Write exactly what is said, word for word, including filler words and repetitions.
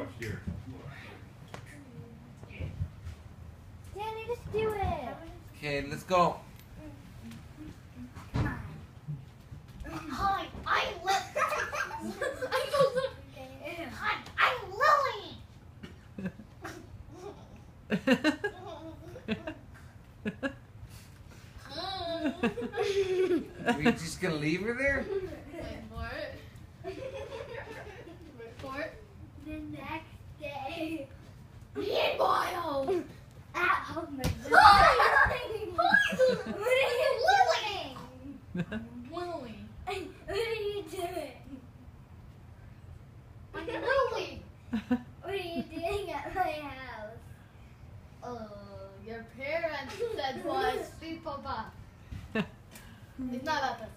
Watch here. Danny, just do it. Okay, let's go. Come on. Hi, I'm Lily. Hi, I'm Lily. Are you just gonna leave her there? Wait for it. Wait for it. The next day. Meanwhile. At home. What are you doing? Lily. What are you doing? I'm Lily. What are you doing at my house? Uh, your parents said for us sleepover. It's not about the